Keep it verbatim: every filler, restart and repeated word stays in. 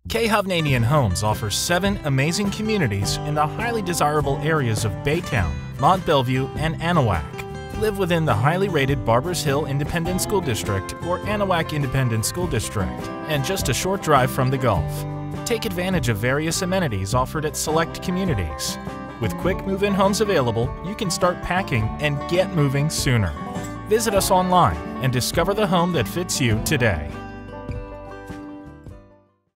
K. Hovnanian Homes offers seven amazing communities in the highly desirable areas of Baytown, Mont Belvieu, and Anahuac. Live within the highly rated Barbers Hill Independent School District or Anahuac Independent School District, and just a short drive from the Gulf. Take advantage of various amenities offered at select communities. With quick move-in homes available, you can start packing and get moving sooner. Visit us online and discover the home that fits you today.